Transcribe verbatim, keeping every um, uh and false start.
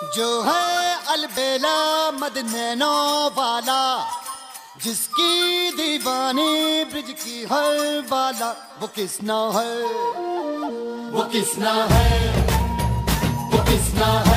जो है अलबेला मद नैनो वाला, जिसकी दीवानी ब्रिज की हर बाला, वो किसना है, वो किसना है, वो किसना है।